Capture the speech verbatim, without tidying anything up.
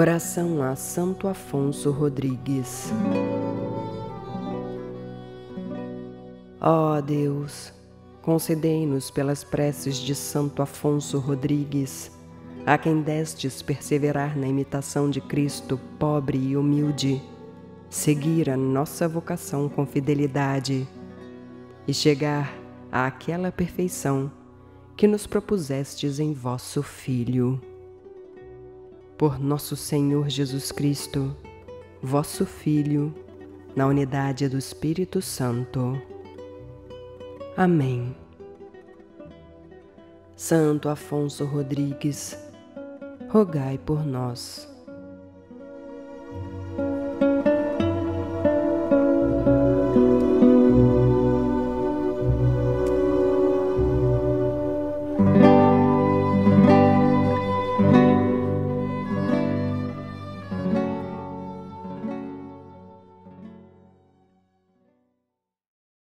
Oração a Santo Afonso Rodrigues. Ó Deus, concedei-nos pelas preces de Santo Afonso Rodrigues, a quem destes perseverar na imitação de Cristo pobre e humilde, seguir a nossa vocação com fidelidade e chegar àquela perfeição que nos propusestes em vosso Filho. Por nosso Senhor Jesus Cristo, vosso Filho, na unidade do Espírito Santo. Amém. Santo Afonso Rodrigues, rogai por nós.